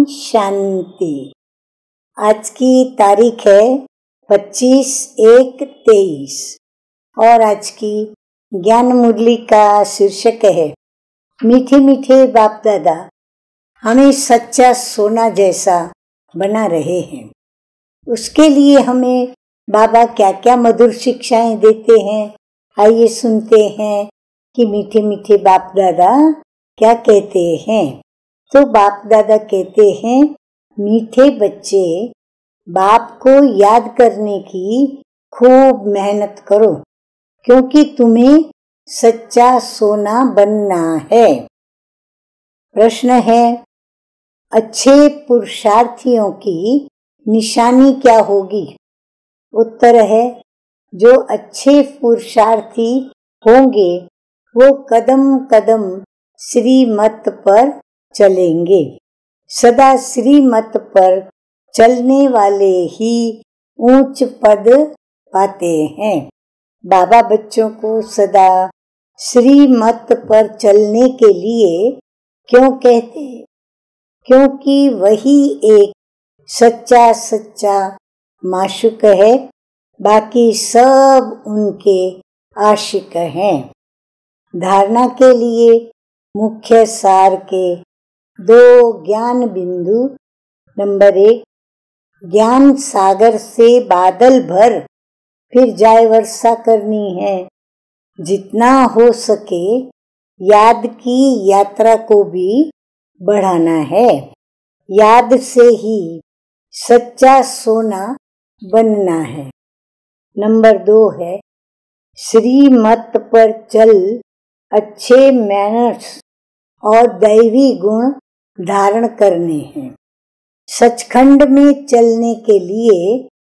शांति। आज की तारीख है 25/1/23 और आज की ज्ञान मुरली का शीर्षक है मीठे मीठे बाप दादा हमें सच्चा सोना जैसा बना रहे हैं। उसके लिए हमें बाबा क्या क्या मधुर शिक्षाएं देते हैं, आइए सुनते हैं कि मीठे मीठे बाप दादा क्या कहते हैं। तो बाप दादा कहते हैं, मीठे बच्चे बाप को याद करने की खूब मेहनत करो, क्योंकि तुम्हें सच्चा सोना बनना है। प्रश्न है, अच्छे पुरुषार्थियों की निशानी क्या होगी? उत्तर है, जो अच्छे पुरुषार्थी होंगे वो कदम कदम श्रीमत पर चलेंगे। सदा श्रीमत पर चलने वाले ही ऊंच पद पाते हैं। बाबा बच्चों को सदा श्रीमत पर चलने के लिए क्यों कहते हैं? क्योंकि वही एक सच्चा माशूक है, बाकी सब उनके आशिक हैं। धारणा के लिए मुख्य सार के 2 ज्ञान बिंदु। नंबर 1, ज्ञान सागर से बादल भर फिर जाए वर्षा करनी है। जितना हो सके याद की यात्रा को भी बढ़ाना है। याद से ही सच्चा सोना बनना है। नंबर 2 है, श्रीमत पर चल अच्छे मैनर्स और दैवी गुण धारण करने हैं। सचखंड में चलने के लिए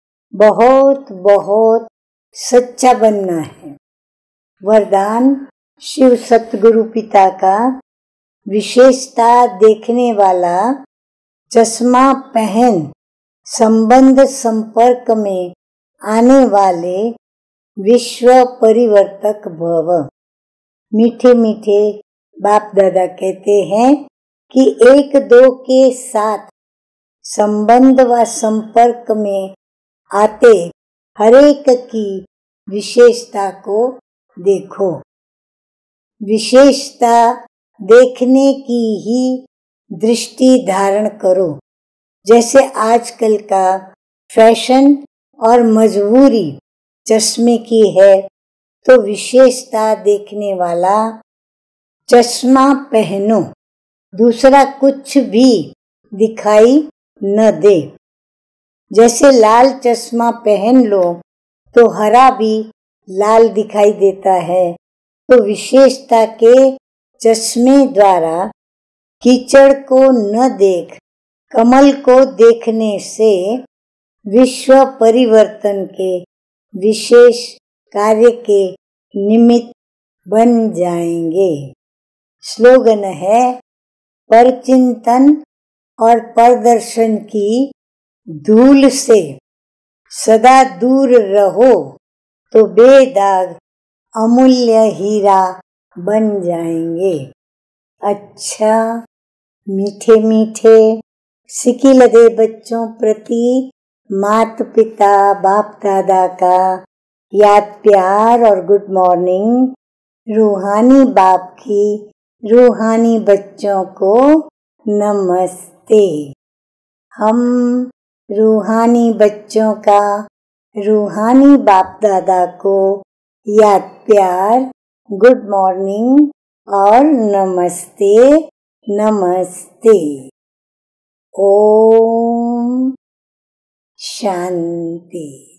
बहुत सच्चा बनना है। वरदान शिव सतगुरु पिता का विशेषता देखने वाला चश्मा पहन संबंध संपर्क में आने वाले विश्व परिवर्तक भव। मीठे मीठे बाप दादा कहते हैं कि 1-2 के साथ संबंध व संपर्क में आते हरेक की विशेषता को देखो। विशेषता देखने की ही दृष्टि धारण करो। जैसे आजकल का फैशन और मजबूरी चश्मे की है, तो विशेषता देखने वाला चश्मा पहनो, दूसरा कुछ भी दिखाई न दे। जैसे लाल चश्मा पहन लो तो हरा भी लाल दिखाई देता है, तो विशेषता के चश्मे द्वारा कीचड़ को न देख कमल को देखने से विश्व परिवर्तन के विशेष कार्य के निमित्त बन जाएंगे। स्लोगन है, परचिंतन और प्रदर्शन की धूल से सदा दूर रहो तो बेदाग अमूल्य हीरा बन जाएंगे। अच्छा, मीठे मीठे सिकी लगे बच्चों प्रति माता पिता बाप दादा का याद प्यार और गुड मॉर्निंग। रूहानी बाप की रूहानी बच्चों को नमस्ते। हम रूहानी बच्चों का रूहानी बाप दादा को याद प्यार, गुड मॉर्निंग और नमस्ते। ओम शांति।